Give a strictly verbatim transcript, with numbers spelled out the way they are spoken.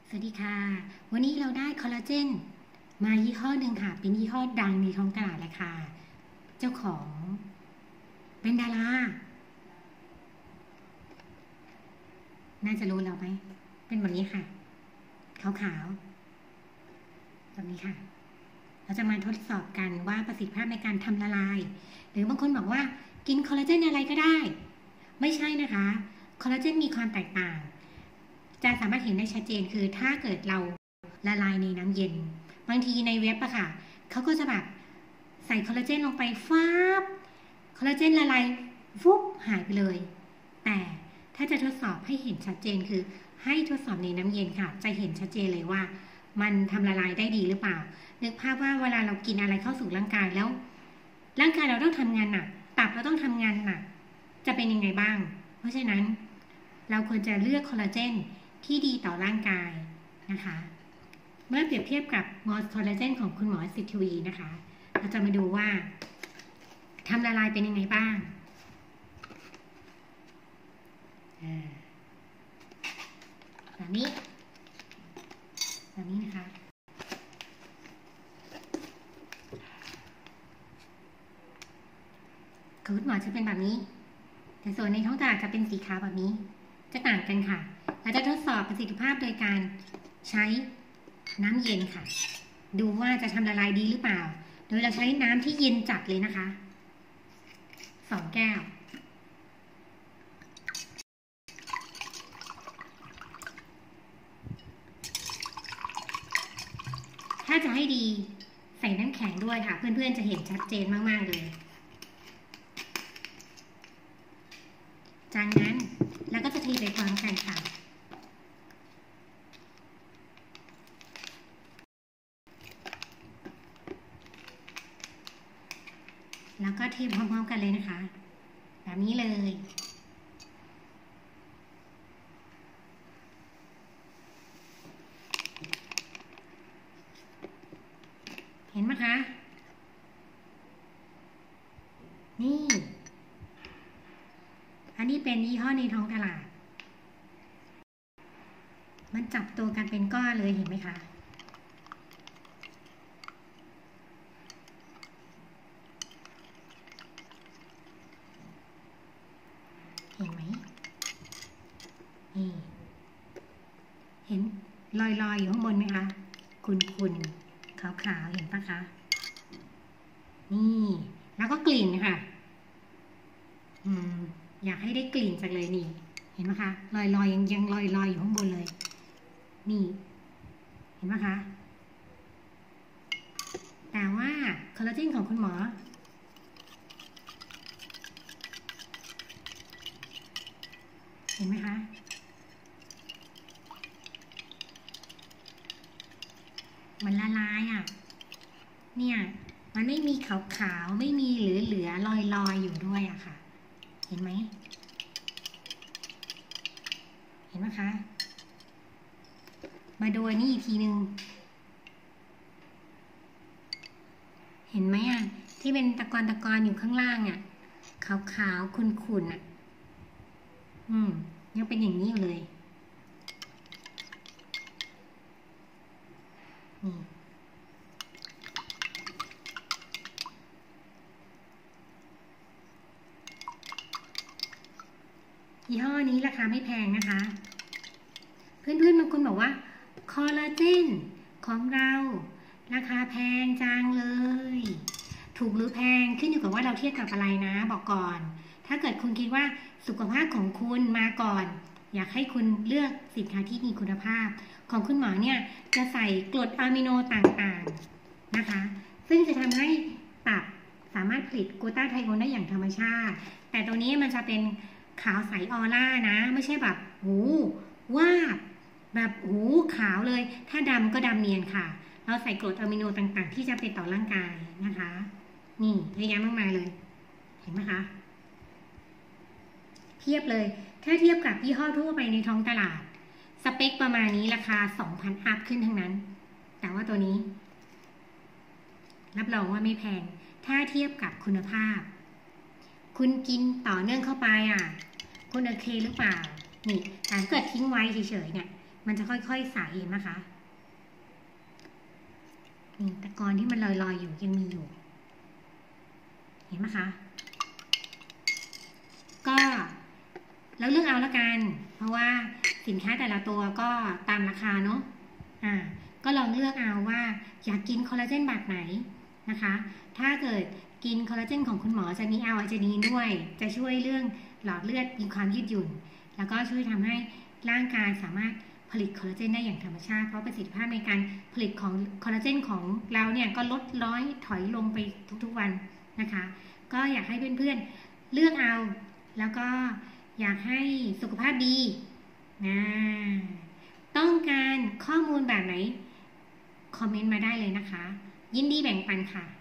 สวัสดีค่ะวันนี้เราได้คอลลาเจนมายี่ห้อหนึ่งค่ะเป็นยี่ห้อดังในท้องตลาดเลยค่ะเจ้าของเป็นดาราน่าจะรู้เราไหมเป็นแบบนี้ค่ะขาวๆแบบนี้ค่ะเราจะมาทดสอบกันว่าประสิทธิภาพในการทำละลายหรือบางคนบอกว่ากินคอลลาเจนอะไรก็ได้ไม่ใช่นะคะคอลลาเจนมีความแตกต่างจะสามารถเห็นได้ชัดเจนคือถ้าเกิดเราละลายในน้ำเย็นบางทีในเว็บอะค่ะเขาก็จะแบบใส่คอลลาเจนลงไปฟ้าบคอลลาเจนละลายฟุบหายไปเลยแต่ถ้าจะทดสอบให้เห็นชัดเจนคือให้ทดสอบในน้ำเย็นค่ะจะเห็นชัดเจนเลยว่ามันทำละลายได้ดีหรือเปล่านึกภาพว่าเวลาเรากินอะไรเข้าสู่ร่างกายแล้วร่างกายเราต้องทำงานหนักตับเราต้องทำงานหนักจะเป็นยังไงบ้างเพราะฉะนั้นเราควรจะเลือกคอลลาเจนที่ดีต่อร่างกายนะคะเมื่อเปรียบเทียบกับมอสคอลลาเจนของคุณหมอสิทธวีนะคะเราจะมาดูว่าทำละลายเป็นยังไงบ้างแบบนี้แบบนี้นะคะคุณหมอจะเป็นแบบนี้แต่ส่วนในท้องตลาดจะเป็นสีขาวแบบนี้จะต่างกันค่ะเราจะทดสอบประสิทธิภาพโดยการใช้น้ำเย็นค่ะดูว่าจะทำละลายดีหรือเปล่าโดยเราใช้น้ำที่เย็นจัดเลยนะคะสองแก้วถ้าจะให้ดีใส่น้ำแข็งด้วยค่ะเพื่อนๆจะเห็นชัดเจนมากๆเลยจากนั้นเราก็จะเทไปพร้อมกันค่ะแล้วก็เทพร้อมๆกันเลยนะคะแบบนี้เลยเห็นไหมคะนี่อันนี้เป็นยี่ห้อในท้องตลาดมันจับตัวกันเป็นก้อนเลยเห็นไหมคะเห็นไหมนี่เห็นลอยๆอยู่ข้างบนไหมคะคุนๆขาวๆเห็นปะคะนี่แล้วก็กลิ่นค่ะอืมอยากให้ได้กลิ่นจังเลยนี่เห็นไหมคะลอยๆยังยังลอยๆอยู่ข้างบนเลยนี่เห็นไหมคะแต่ว่าคอลลาเจนของคุณหมอเห็นไหมคะมันละลายอ่ะเนี่ยมันไม่มีขาวๆไม่มีเหลือๆลอยๆอยู่ด้วยอะค่ะเห็นไหมเห็นไหมคะมาดูนี่อีกทีนึงเห็นไหมอ่ะที่เป็นตะกอนตะกอนอยู่ข้างล่างอ่ะขาวๆขุ่นๆอ่ะอืมยังเป็นอย่างนี้อยู่เลยนี่ยี่ห้อนี้ราคาไม่แพงนะคะเพื่อนๆบางคนบอกว่าคอลลาเจนของเราราคาแพงจังเลยถูกหรือแพงขึ้นอยู่กับว่าเราเทียบกับอะไรนะบอกก่อนถ้าเกิดคุณคิดว่าสุขภาพของคุณมาก่อนอยากให้คุณเลือกสินค้าที่มีคุณภาพของคุณหมอเนี่ยจะใส่กรดอะมิโนต่างๆนะคะซึ่งจะทำให้ตับสามารถผลิตกลูตาไทโอนได้อย่างธรรมชาติแต่ตัวนี้มันจะเป็นขาวใสออร่านะไม่ใช่แบบหูว่าแบบหูขาวเลยถ้าดำก็ดำเนียนค่ะเราใส่กรดอะมิโนต่างๆที่จะเป็นต่อร่างกายนะคะนี่เยอะแยะมากมายเลยเห็นไหมคะเทียบเลยถ้าเทียบกับยี่ห้อทั่วไปในท้องตลาดสเปคประมาณนี้ราคา สองพัน อัพขึ้นทั้งนั้นแต่ว่าตัวนี้รับรองว่าไม่แพงถ้าเทียบกับคุณภาพคุณกินต่อเนื่องเข้าไปอ่ะคุณโอเคหรือเปล่านี่ถ้าเกิดทิ้งไว้เฉยๆเนี่ยมันจะค่อยๆใสเห็นไหมคะนี่ตะกอนที่มันลอยๆอยู่ยังมีอยู่เห็นไหมคะก็แล้วเลือกเอาละกันเพราะว่าสินค้าแต่ละตัวก็ตามราคาเนาะอ่าก็ลองเลือกเอาว่าอยากกินคอลลาเจนแบบไหนนะคะถ้าเกิดกินคอลลาเจนของคุณหมอจะมีแอลอาร์จินีนด้วยจะช่วยเรื่องหลอดเลือดมีความยืดหยุ่นแล้วก็ช่วยทำให้ร่างกายสามารถผลิตคอลลาเจนได้อย่างธรรมชาติเพราะประสิทธิภาพในการผลิตของคอลลาเจนของเราเนี่ยก็ลดน้อยถอยลงไปทุกๆวันนะคะก็อยากให้เพื่อนๆเลือกเอาแล้วก็อยากให้สุขภาพดีนะต้องการข้อมูลแบบไหนคอมเมนต์มาได้เลยนะคะยินดีแบ่งปันค่ะ